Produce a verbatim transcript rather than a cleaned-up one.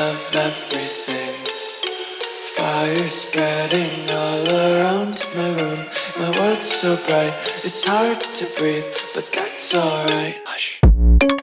of everything. Fire spreading all around my room. My world's so bright, it's hard to breathe, but that's alright. Hush.